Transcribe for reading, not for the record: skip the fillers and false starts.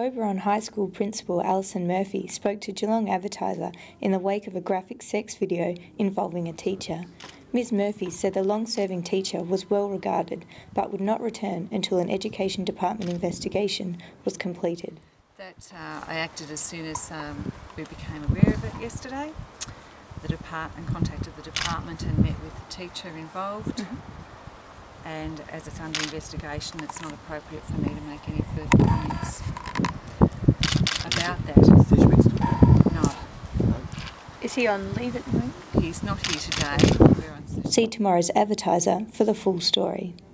Oberon High School Principal Alison Murphy spoke to Geelong Advertiser in the wake of a graphic sex video involving a teacher. Ms Murphy said the long-serving teacher was well regarded but would not return until an Education Department investigation was completed. That I acted as soon as we became aware of it yesterday. And contacted the department and met with the teacher involved. And as it's under investigation, it's not appropriate for me to make any further comments about that. No. Is he on leave at the moment? He's not here today. See tomorrow's Advertiser for the full story.